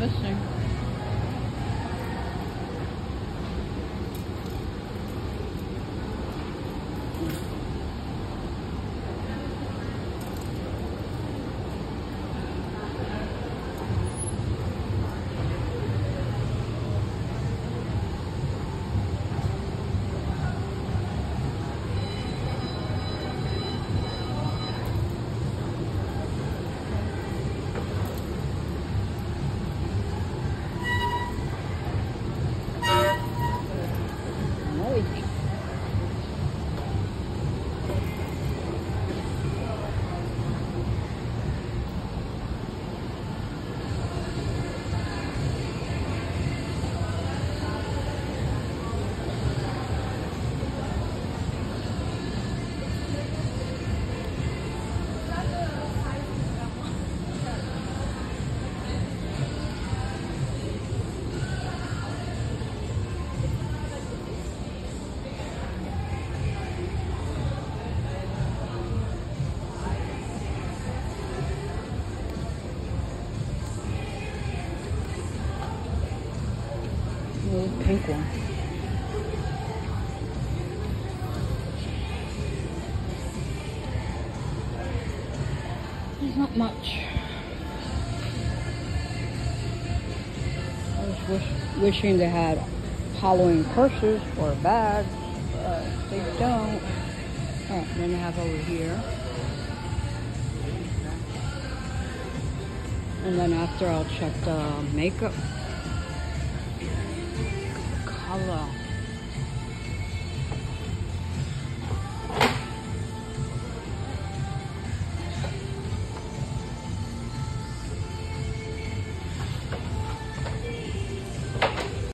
Interesting. Little pink one. There's not much. I was wishing they had Halloween purses or bags, but they don't. Alright, then I have over here. And then after I'll check the makeup color.